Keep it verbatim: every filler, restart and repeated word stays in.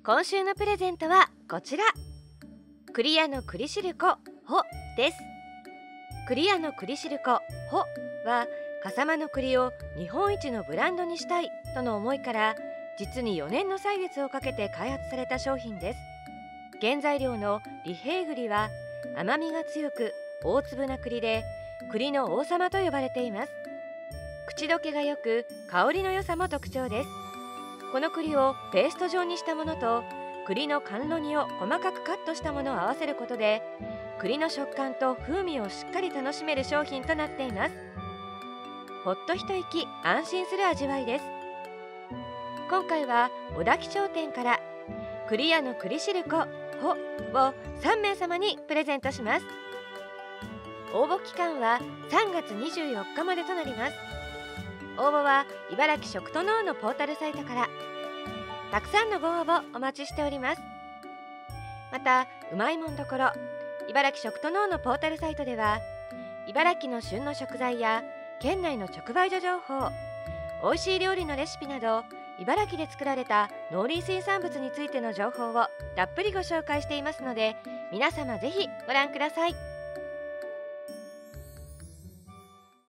今週のプレゼントはこちら、栗屋の栗しるこほです。栗屋の栗しるこほは、笠間の栗を日本一のブランドにしたいとの思いから実によねんの歳月をかけて開発された商品です。原材料の利平栗は甘みが強く大粒な栗で、栗の王様と呼ばれています。口どけがよく香りの良さも特徴です。この栗をペースト状にしたものと栗の甘露煮を細かくカットしたものを合わせることで、栗の食感と風味をしっかり楽しめる商品となっています。ほっと一息安心する味わいです。今回は小田木商店から栗屋の栗しるこほをさんめいさまにプレゼントします。応募期間はさんがつにじゅうよっかまでとなります。応募は茨城食と農のポータルサイトから。たくさんのご応募お待ちしております。また、うまいもんどころ茨城食と農のポータルサイトでは、茨城の旬の食材や県内の直売所情報、おいしい料理のレシピなど、茨城で作られた農林水産物についての情報をたっぷりご紹介していますので、皆様ぜひご覧ください。